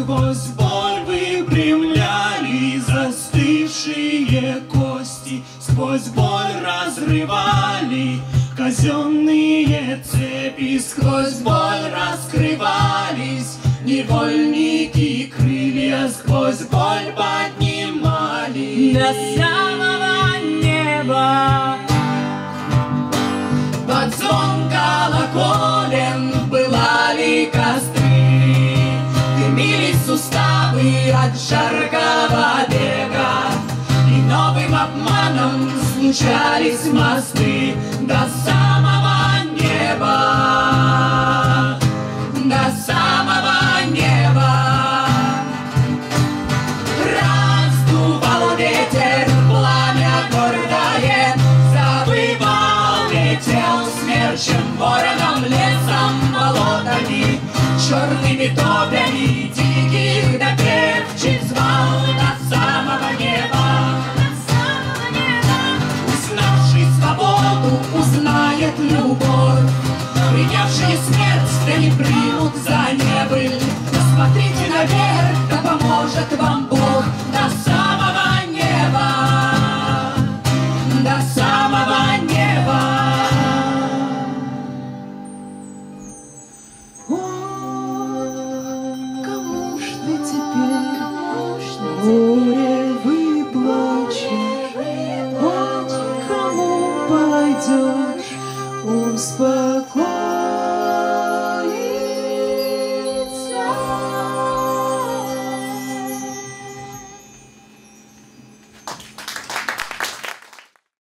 Сквозь боль выпрямляли застывшие кости, сквозь боль разрывали казенные цепи, сквозь боль раскрывались невольники, крылья сквозь боль поднимали до самого неба. Под звон колоколен пылали костры, дымились суставы от жаркого бега, и новым обманом случались мосты до самого неба, до самого неба. Раздувал ветер пламя гордое, завывал, летел смерчем, вороном, лесом, болотами, черными топями.